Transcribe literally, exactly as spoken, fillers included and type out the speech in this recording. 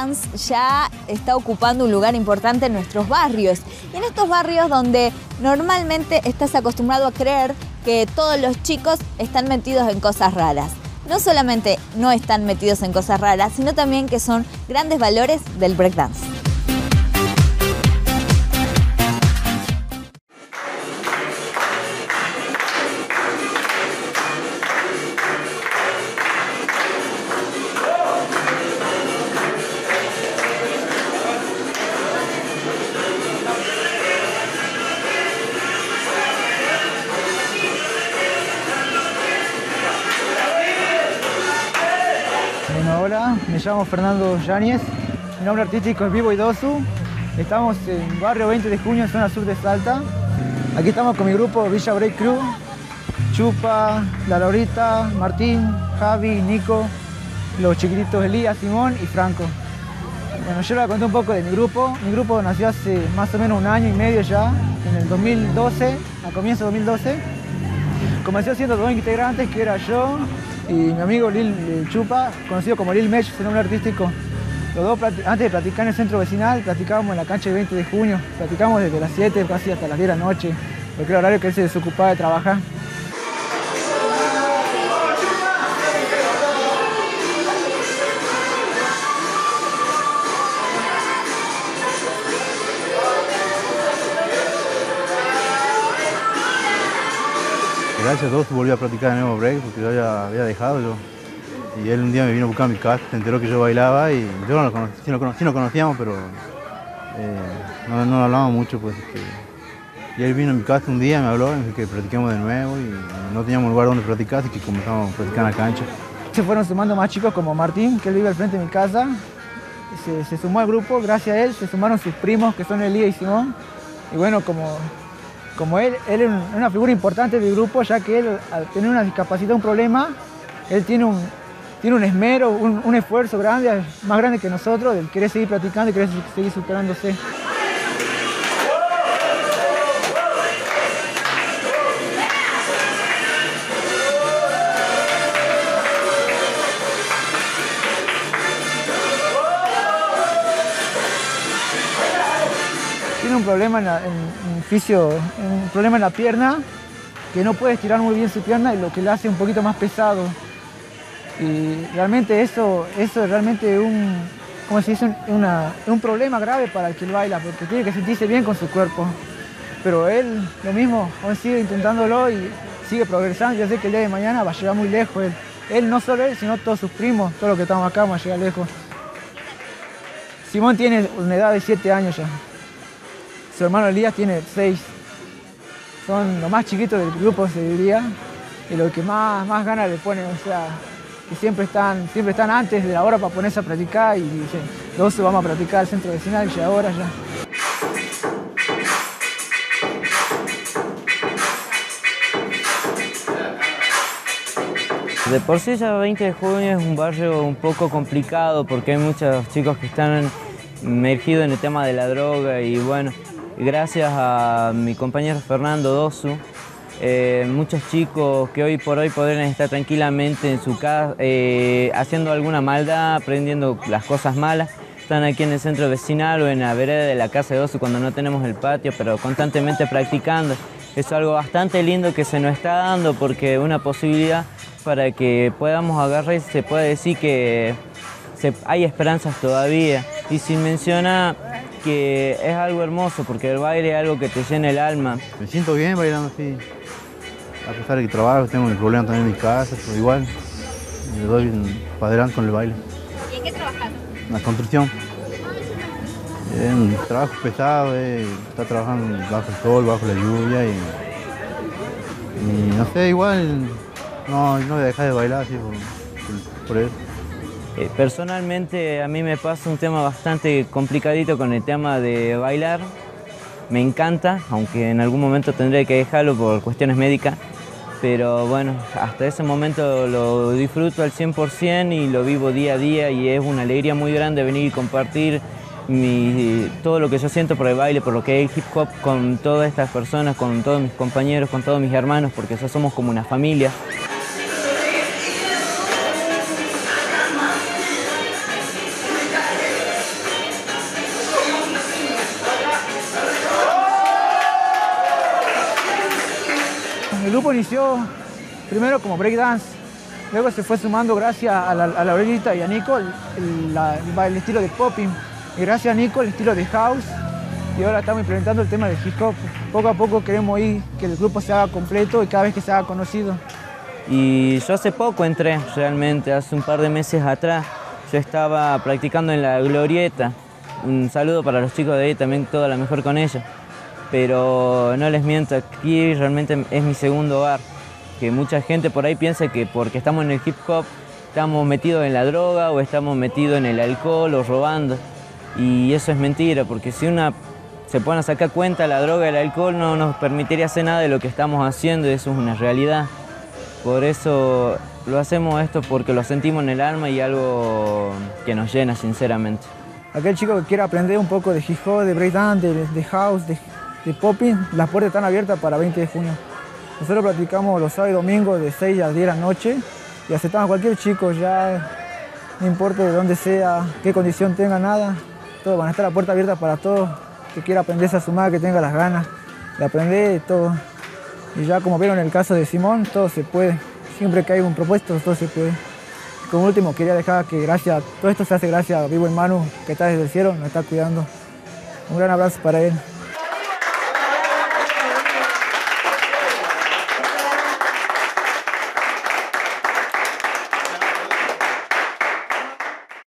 breakdance ya está ocupando un lugar importante en nuestros barrios. Y en estos barrios donde normalmente estás acostumbrado a creer que todos los chicos están metidos en cosas raras. No solamente no están metidos en cosas raras, sino también que son grandes valores del breakdance. Bueno, hola, me llamo Fernando Yáñez, mi nombre artístico es Vivo y Dosu. Estamos en barrio veinte de junio, zona sur de Salta. Aquí estamos con mi grupo Villa Break Crew, Chupa, La Laurita, Martín, Javi, Nico, los chiquititos Elías, Simón y Franco. Bueno, yo les voy a contar un poco de mi grupo. Mi grupo nació hace más o menos un año y medio ya, en el dos mil doce, a comienzos de dos mil doce. Comenzó siendo dos integrantes, que era yo y mi amigo Lil Chupa, conocido como Lil Mech, su nombre artístico. Los dos, antes de practicar en el centro vecinal, practicábamos en la cancha de veinte de junio. Practicamos desde las siete casi hasta las diez de la noche, porque era el horario que él se desocupaba de trabajar. Gracias a todos volví a practicar el nuevo break porque yo ya había dejado yo. Y él un día me vino a buscar a mi casa, se enteró que yo bailaba y yo no lo conocía, sí lo, sí lo conocíamos, pero eh, no, no hablábamos mucho. Pues, que... Y él vino a mi casa un día, me habló, me dijo que practiquemos de nuevo y no teníamos lugar donde practicar, así que comenzamos a practicar en la cancha. Se fueron sumando más chicos como Martín, que él vive al frente de mi casa. Se, se sumó al grupo, gracias a él se sumaron sus primos, que son Elías y Simón. Y bueno, como... Como él, él es una figura importante del grupo, ya que él, al tener una discapacidad, un problema, él tiene un, tiene un esmero, un, un esfuerzo grande, más grande que nosotros, de querer seguir practicando y querer seguir superándose. Tiene un problema en, la, en, en fisio, un problema en la pierna, que no puede estirar muy bien su pierna y lo que le hace un poquito más pesado. Y realmente eso, eso es realmente un, ¿cómo se dice? Una, un problema grave para el que él baila, porque tiene que sentirse bien con su cuerpo. Pero él, lo mismo, aún sigue intentándolo y sigue progresando. Yo sé que el día de mañana va a llegar muy lejos él. Él, no solo él, sino todos sus primos, todos los que estamos acá, van a llegar lejos. Simón tiene una edad de siete años ya. Su hermano Elías tiene seis. Son los más chiquitos del grupo, se diría, y los que más, más ganas le ponen, o sea, que siempre están, siempre están antes de la hora para ponerse a practicar y dicen, dos vamos a practicar al centro vecinal y ya ahora ya. De por sí ya veinte de junio es un barrio un poco complicado porque hay muchos chicos que están emergidos en el tema de la droga y bueno, gracias a mi compañero Fernando Dosu, eh, muchos chicos que hoy por hoy podrían estar tranquilamente en su casa eh, haciendo alguna maldad, aprendiendo las cosas malas, están aquí en el centro vecinal o en la vereda de la casa de Dosu cuando no tenemos el patio, pero constantemente practicando. Es algo bastante lindo que se nos está dando porque es una posibilidad para que podamos agarrar y se puede decir que se, hay esperanzas todavía. Y sin mencionar que es algo hermoso porque el baile es algo que te llena el alma. Me siento bien bailando así, a pesar de que trabajo, tengo el problema también en mi casa, pero igual me doy para adelante con el baile. ¿Y en qué trabajas? En la construcción. Es un trabajo pesado, eh, está trabajando bajo el sol, bajo la lluvia y, y no sé, igual no, no voy a dejar de bailar así por, por eso. Eh, personalmente a mí me pasa un tema bastante complicadito con el tema de bailar. Me encanta, aunque en algún momento tendré que dejarlo por cuestiones médicas. Pero bueno, hasta ese momento lo disfruto al cien por cien y lo vivo día a día y es una alegría muy grande venir y compartir mi, todo lo que yo siento por el baile, por lo que es el hip hop con todas estas personas, con todos mis compañeros, con todos mis hermanos, porque ya somos como una familia. el grupo inició primero como breakdance, luego se fue sumando gracias a la, a la Aurelita y a Nico el, el, la, el estilo de popping, y gracias a Nico el estilo de house, y ahora estamos implementando el tema del hip hop. Poco a poco queremos ir que el grupo se haga completo y cada vez que se haga conocido. Y yo hace poco entré, realmente, hace un par de meses atrás, yo estaba practicando en la Glorieta. Un saludo para los chicos de ahí, también toda la mejor con ellos. Pero no les miento, aquí realmente es mi segundo hogar. Que mucha gente por ahí piensa que porque estamos en el hip hop estamos metidos en la droga o estamos metidos en el alcohol o robando. Y eso es mentira, porque si una se pone a sacar cuenta, la droga y el alcohol no nos permitiría hacer nada de lo que estamos haciendo, y eso es una realidad. Por eso lo hacemos esto, porque lo sentimos en el alma y algo que nos llena, sinceramente. Aquel chico que quiera aprender un poco de hip hop, de breakdance, de, de house, de, de popping, las puertas están abiertas para veinte de junio. Nosotros practicamos los sábados y domingos de seis a diez de la noche y aceptamos a cualquier chico, ya no importa de dónde sea, qué condición tenga, nada. Todos van a estar las puertas abiertas para todos, que quiera aprenderse a sumar, que tenga las ganas de aprender y todo. Y ya como vieron en el caso de Simón, todo se puede. Siempre que hay un propuesto, todo se puede. Como último, quería dejar que gracias, todo esto se hace gracias a Vivo en Manu, que está desde el cielo, nos está cuidando. Un gran abrazo para él.